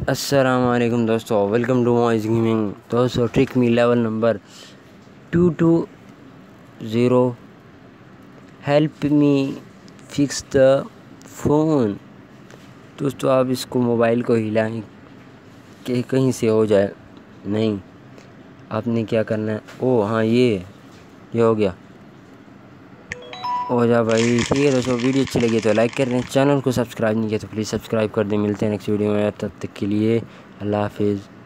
अस्सलामुअलैकुम दोस्तों, welcome to Moiz gaming. दोस्तों trick me level number 220, help me fix the phone. दोस्तों आप इसको मोबाइल को हिलाएं कि कहीं से हो जाए। नहीं, आपने क्या करना है, ओ हाँ ये हो गया, हो जा भाई। ठीक है दोस्तों, वीडियो अच्छी लगी तो लाइक कर दें, चैनल को सब्सक्राइब नहीं किया तो प्लीज़ सब्सक्राइब कर दें। मिलते हैं नेक्स्ट वीडियो में, तब तक के लिए अल्लाह हाफिज़।